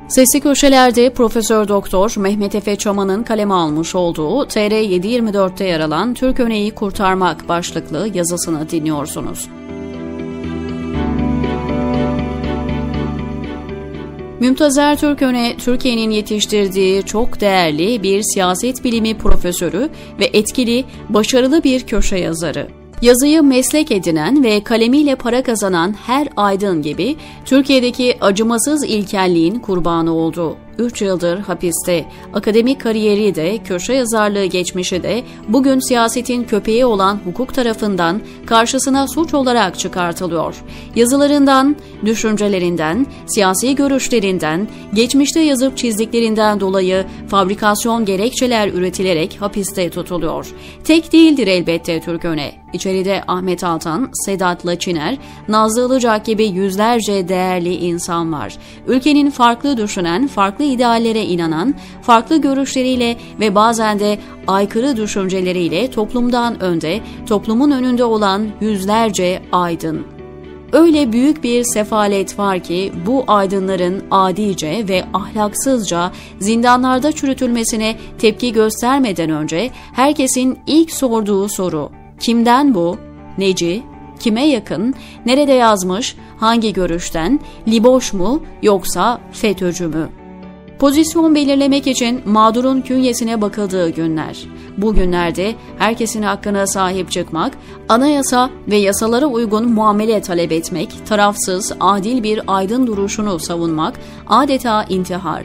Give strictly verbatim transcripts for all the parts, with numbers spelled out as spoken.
Sesli Köşeler'de Profesör Doktor Mehmet Efe Çaman'ın kaleme almış olduğu T R yedi yirmi dört'te yer alan Türköne'yi Kurtarmak başlıklı yazısını dinliyorsunuz. Mümtazer Türköne, Türkiye'nin yetiştirdiği çok değerli bir siyaset bilimi profesörü ve etkili, başarılı bir köşe yazarı. Yazıyı meslek edinen ve kalemiyle para kazanan her aydın gibi Türkiye'deki acımasız ilkelliğin kurbanı oldu. üç yıldır hapiste, akademik kariyeri de, köşe yazarlığı geçmişi de bugün siyasetin köpeği olan hukuk tarafından karşısına suç olarak çıkartılıyor. Yazılarından, düşüncelerinden, siyasi görüşlerinden, geçmişte yazıp çizdiklerinden dolayı fabrikasyon gerekçeler üretilerek hapiste tutuluyor. Tek değildir elbette Türköne. İçeride Ahmet Altan, Sedat Laçiner, Nazlı Ilıcak gibi yüzlerce değerli insan var. Ülkenin farklı düşünen, farklı ideallere inanan, farklı görüşleriyle ve bazen de aykırı düşünceleriyle toplumdan önde, toplumun önünde olan yüzlerce aydın. Öyle büyük bir sefalet var ki bu aydınların adice ve ahlaksızca zindanlarda çürütülmesine tepki göstermeden önce herkesin ilk sorduğu soru: kimden bu? Neci? Kime yakın? Nerede yazmış? Hangi görüşten? Liboş mu yoksa FETÖ'cü mü? Pozisyon belirlemek için mağdurun künyesine bakıldığı günler. Bu günlerde herkesin hakkına sahip çıkmak, anayasa ve yasalara uygun muamele talep etmek, tarafsız, adil bir aydın duruşunu savunmak adeta intihar.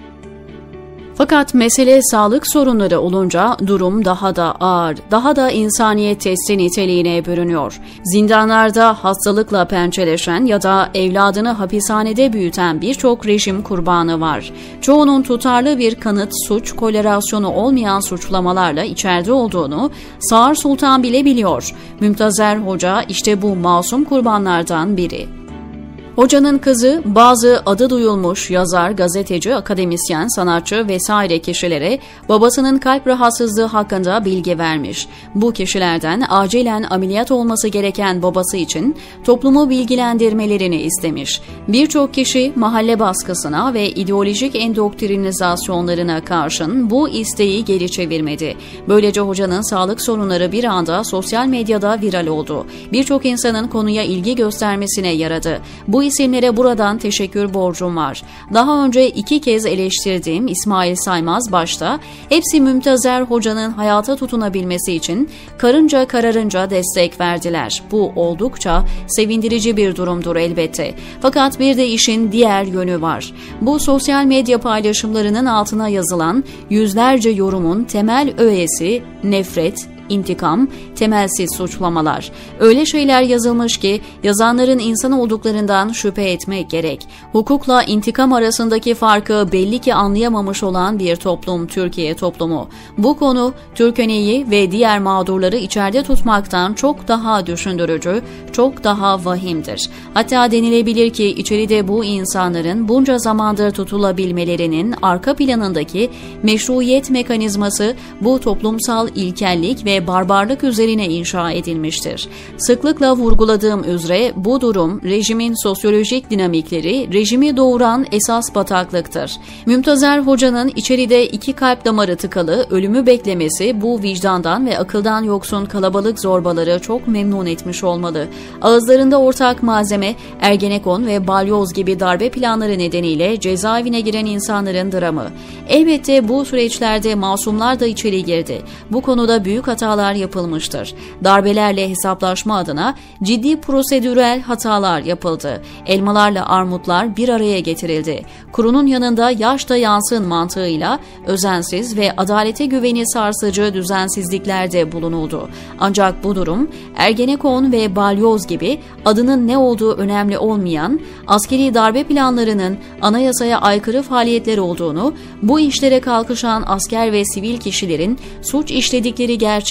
Fakat mesele sağlık sorunları olunca durum daha da ağır, daha da insaniyet testi niteliğine bürünüyor. Zindanlarda hastalıkla pençeleşen ya da evladını hapishanede büyüten birçok rejim kurbanı var. Çoğunun tutarlı bir kanıt, suç, korelasyonu olmayan suçlamalarla içeride olduğunu Sağır Sultan bile biliyor. Mümtazer Hoca işte bu masum kurbanlardan biri. Hocanın kızı bazı adı duyulmuş yazar, gazeteci, akademisyen, sanatçı vesaire kişilere babasının kalp rahatsızlığı hakkında bilgi vermiş. Bu kişilerden acilen ameliyat olması gereken babası için toplumu bilgilendirmelerini istemiş. Birçok kişi mahalle baskısına ve ideolojik endoktrinizasyonlarına karşın bu isteği geri çevirmedi. Böylece hocanın sağlık sorunları bir anda sosyal medyada viral oldu. Birçok insanın konuya ilgi göstermesine yaradı. Bu Bu isimlere buradan teşekkür borcum var. Daha önce iki kez eleştirdiğim İsmail Saymaz başta, hepsi Mümtazer Hoca'nın hayata tutunabilmesi için karınca kararınca destek verdiler. Bu oldukça sevindirici bir durumdur elbette. Fakat bir de işin diğer yönü var. Bu sosyal medya paylaşımlarının altına yazılan yüzlerce yorumun temel öğesi nefret, İntikam, temelsiz suçlamalar. Öyle şeyler yazılmış ki yazanların insan olduklarından şüphe etmek gerek. Hukukla intikam arasındaki farkı belli ki anlayamamış olan bir toplum Türkiye toplumu. Bu konu Türköne'yi ve diğer mağdurları içeride tutmaktan çok daha düşündürücü, çok daha vahimdir. Hatta denilebilir ki içeride bu insanların bunca zamandır tutulabilmelerinin arka planındaki meşruiyet mekanizması bu toplumsal ilkellik ve ve barbarlık üzerine inşa edilmiştir. Sıklıkla vurguladığım üzere bu durum rejimin sosyolojik dinamikleri, rejimi doğuran esas bataklıktır. Mümtazer Hoca'nın içeride iki kalp damarı tıkalı, ölümü beklemesi bu vicdandan ve akıldan yoksun kalabalık zorbaları çok memnun etmiş olmalı. Ağızlarında ortak malzeme, Ergenekon ve Balyoz gibi darbe planları nedeniyle cezaevine giren insanların dramı. Elbette bu süreçlerde masumlar da içeri girdi. Bu konuda büyük hatalar yapılmıştır. Darbelerle hesaplaşma adına ciddi prosedürel hatalar yapıldı. Elmalarla armutlar bir araya getirildi. Kurunun yanında yaş da yansın mantığıyla özensiz ve adalete güveni sarsıcı düzensizliklerde bulunuldu. Ancak bu durum Ergenekon ve Balyoz gibi adının ne olduğu önemli olmayan askeri darbe planlarının anayasaya aykırı faaliyetler olduğunu, bu işlere kalkışan asker ve sivil kişilerin suç işledikleri gerçeği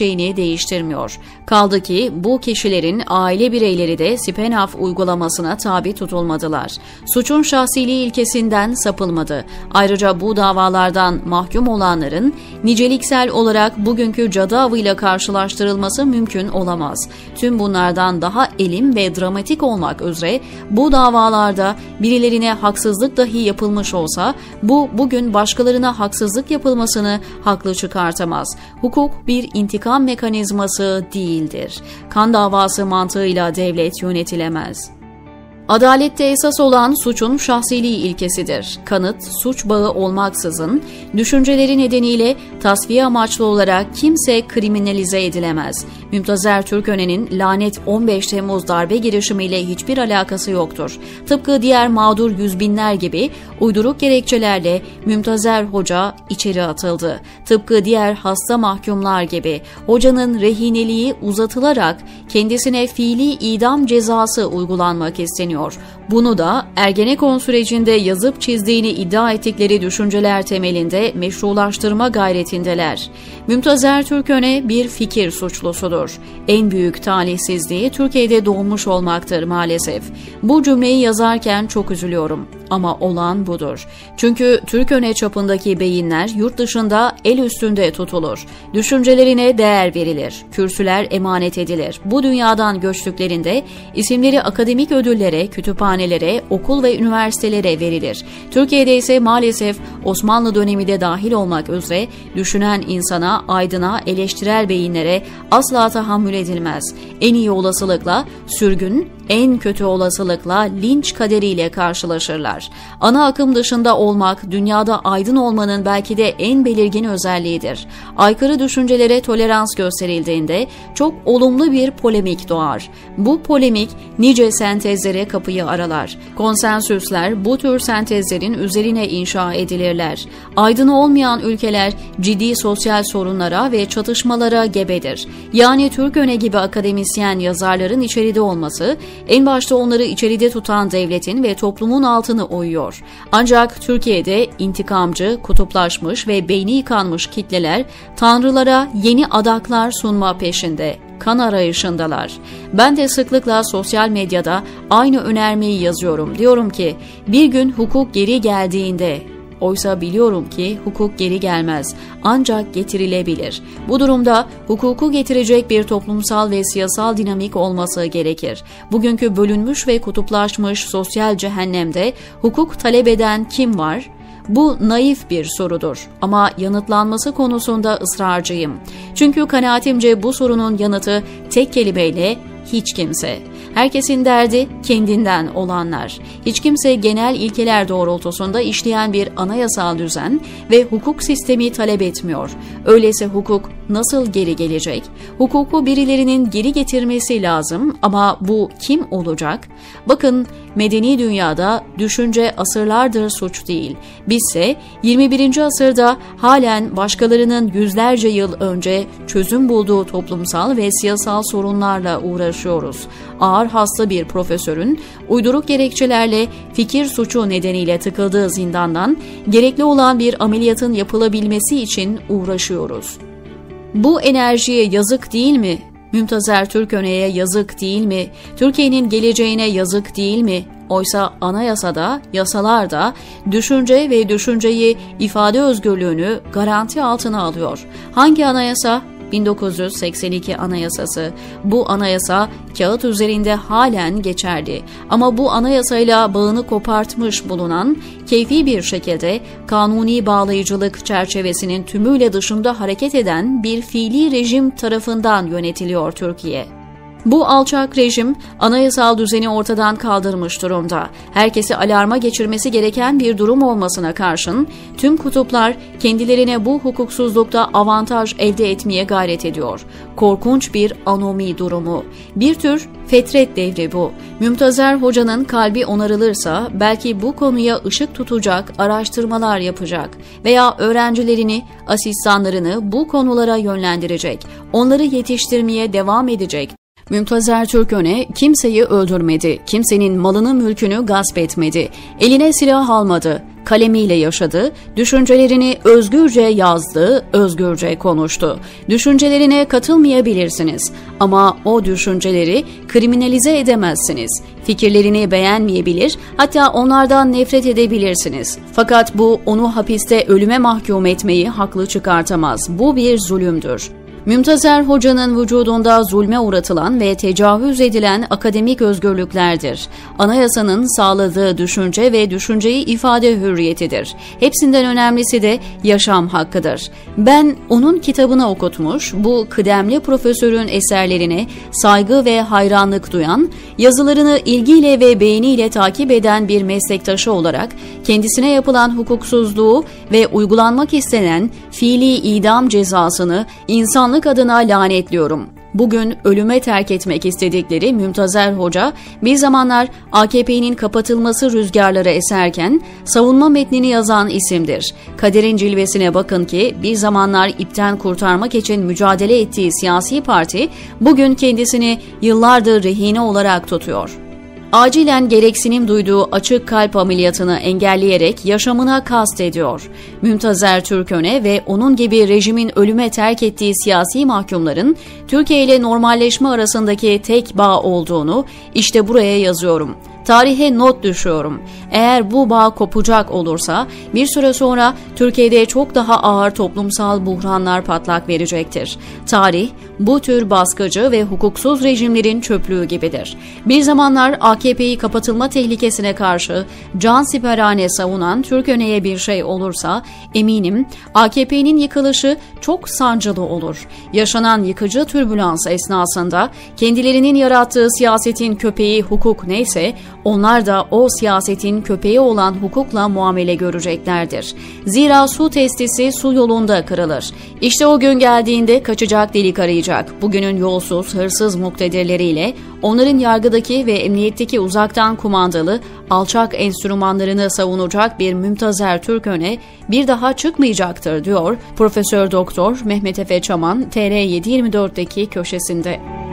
gerçeğini değiştirmiyor. Kaldı ki bu kişilerin aile bireyleri de Spin-off uygulamasına tabi tutulmadılar. Suçun şahsiliği ilkesinden sapılmadı. Ayrıca bu davalardan mahkum olanların niceliksel olarak bugünkü cadı avıyla karşılaştırılması mümkün olamaz. Tüm bunlardan daha elim ve dramatik olmak üzere bu davalarda birilerine haksızlık dahi yapılmış olsa bu bugün başkalarına haksızlık yapılmasını haklı çıkartamaz. Hukuk bir intikam mekanizması değildir. Kan davası mantığıyla devlet yönetilemez. Adalette esas olan suçun şahsiliği ilkesidir. Kanıt, suç bağı olmaksızın, düşünceleri nedeniyle tasfiye amaçlı olarak kimse kriminalize edilemez. Mümtazer Türköne'nin lanet on beş Temmuz darbe girişimiyle hiçbir alakası yoktur. Tıpkı diğer mağdur yüz binler gibi uyduruk gerekçelerle Mümtazer Hoca içeri atıldı. Tıpkı diğer hasta mahkumlar gibi hocanın rehineliği uzatılarak kendisine fiili idam cezası uygulanmak isteniyor. Bunu da Ergenekon sürecinde yazıp çizdiğini iddia ettikleri düşünceler temelinde meşrulaştırma gayretindeler. Mümtazer Türköne bir fikir suçlusudur. En büyük talihsizliği Türkiye'de doğmuş olmaktır maalesef. Bu cümleyi yazarken çok üzülüyorum. Ama olan budur. Çünkü Türköne çapındaki beyinler yurt dışında el üstünde tutulur. Düşüncelerine değer verilir. Kürsüler emanet edilir. Bu dünyadan göçtüklerinde isimleri akademik ödüllere, kütüphanelere, okul ve üniversitelere verilir. Türkiye'de ise maalesef Osmanlı dönemi de dahil olmak üzere düşünen insana, aydına, eleştirel beyinlere asla tahammül edilmez. En iyi olasılıkla sürgün, en kötü olasılıkla linç kaderiyle karşılaşırlar. Ana akım dışında olmak, dünyada aydın olmanın belki de en belirgin özelliğidir. Aykırı düşüncelere tolerans gösterildiğinde çok olumlu bir polemik doğar. Bu polemik nice sentezlere kapıyı aralar. Konsensüsler bu tür sentezlerin üzerine inşa edilirler. Aydın olmayan ülkeler ciddi sosyal sorunlara ve çatışmalara gebedir. Yani Türköne gibi akademisyen yazarların içeride olması, en başta onları içeride tutan devletin ve toplumun altını oyuyor. Ancak Türkiye'de intikamcı, kutuplaşmış ve beyni yıkanmış kitleler tanrılara yeni adaklar sunma peşinde. Kan arayışındalar. Ben de sıklıkla sosyal medyada aynı önermeyi yazıyorum. Diyorum ki bir gün hukuk geri geldiğinde, oysa biliyorum ki hukuk geri gelmez, ancak getirilebilir. Bu durumda hukuku getirecek bir toplumsal ve siyasal dinamik olması gerekir. Bugünkü bölünmüş ve kutuplaşmış sosyal cehennemde hukuk talep eden kim var? Bu naif bir sorudur ama yanıtlanması konusunda ısrarcıyım. Çünkü kanaatimce bu sorunun yanıtı tek kelimeyle hiç kimse. Herkesin derdi kendinden olanlar. Hiç kimse genel ilkeler doğrultusunda işleyen bir anayasal düzen ve hukuk sistemi talep etmiyor. Öyleyse hukuk nasıl geri gelecek? Hukuku birilerinin geri getirmesi lazım ama bu kim olacak? Bakın, medeni dünyada düşünce asırlardır suç değil. Bizse yirmi birinci asırda halen başkalarının yüzlerce yıl önce çözüm bulduğu toplumsal ve siyasal sorunlarla uğraşıyoruz. Ağır hasta bir profesörün uyduruk gerekçelerle fikir suçu nedeniyle tıkıldığı zindandan gerekli olan bir ameliyatın yapılabilmesi için uğraşıyoruz. Bu enerjiye yazık değil mi? Mümtazer Türköne'ye yazık değil mi? Türkiye'nin geleceğine yazık değil mi? Oysa anayasada, yasalarda düşünce ve düşünceyi ifade özgürlüğünü garanti altına alıyor. Hangi anayasa? bin dokuz yüz seksen iki Anayasası. Bu anayasa kağıt üzerinde halen geçerli. Ama bu anayasayla bağını kopartmış bulunan, keyfi bir şekilde kanuni bağlayıcılık çerçevesinin tümüyle dışında hareket eden bir fiili rejim tarafından yönetiliyor Türkiye. Bu alçak rejim anayasal düzeni ortadan kaldırmış durumda. Herkesi alarma geçirmesi gereken bir durum olmasına karşın tüm kutuplar kendilerine bu hukuksuzlukta avantaj elde etmeye gayret ediyor. Korkunç bir anomi durumu. Bir tür fetret devri bu. Mümtazer Hoca'nın kalbi onarılırsa belki bu konuya ışık tutacak araştırmalar yapacak veya öğrencilerini, asistanlarını bu konulara yönlendirecek. Onları yetiştirmeye devam edecek. Mümtazer Türköne kimseyi öldürmedi, kimsenin malını mülkünü gasp etmedi, eline silah almadı, kalemiyle yaşadı, düşüncelerini özgürce yazdı, özgürce konuştu. Düşüncelerine katılmayabilirsiniz ama o düşünceleri kriminalize edemezsiniz. Fikirlerini beğenmeyebilir, hatta onlardan nefret edebilirsiniz. Fakat bu onu hapiste ölüme mahkum etmeyi haklı çıkartamaz. Bu bir zulümdür. Mümtazer Hoca'nın vücudunda zulme uğratılan ve tecavüz edilen akademik özgürlüklerdir. Anayasanın sağladığı düşünce ve düşünceyi ifade hürriyetidir. Hepsinden önemlisi de yaşam hakkıdır. Ben onun kitabını okutmuş, bu kıdemli profesörün eserlerine saygı ve hayranlık duyan, yazılarını ilgiyle ve beğeniyle takip eden bir meslektaşı olarak kendisine yapılan hukuksuzluğu ve uygulanmak istenen fiili idam cezasını insan adına lanetliyorum. Bugün ölüme terk etmek istedikleri Mümtazer Hoca, bir zamanlar A K P'nin kapatılması rüzgarları eserken savunma metnini yazan isimdir. Kaderin cilvesine bakın ki bir zamanlar ipten kurtarmak için mücadele ettiği siyasi parti, bugün kendisini yıllardır rehine olarak tutuyor. Acilen gereksinim duyduğu açık kalp ameliyatını engelleyerek yaşamına kast ediyor. Mümtazer Türköne ve onun gibi rejimin ölüme terk ettiği siyasi mahkumların Türkiye ile normalleşme arasındaki tek bağ olduğunu işte buraya yazıyorum. Tarihe not düşüyorum. Eğer bu bağ kopacak olursa bir süre sonra Türkiye'de çok daha ağır toplumsal buhranlar patlak verecektir. Tarih bu tür baskıcı ve hukuksuz rejimlerin çöplüğü gibidir. Bir zamanlar A K P'yi kapatılma tehlikesine karşı cansiperane savunan Türköne'ye bir şey olursa eminim A K P'nin yıkılışı çok sancılı olur. Yaşanan yıkıcı türbülans esnasında kendilerinin yarattığı siyasetin köpeği hukuk neyse onlar da o siyasetin köpeği olan hukukla muamele göreceklerdir. Zira su testisi su yolunda kırılır. İşte o gün geldiğinde kaçacak delik arayacak. Bugünün yolsuz, hırsız muktedirleriyle onların yargıdaki ve emniyetteki uzaktan kumandalı alçak enstrümanlarını savunacak bir Mümtazer Türköne bir daha çıkmayacaktır diyor Profesör Doktor Mehmet Efe Çaman T R yedi yirmi dört'teki köşesinde.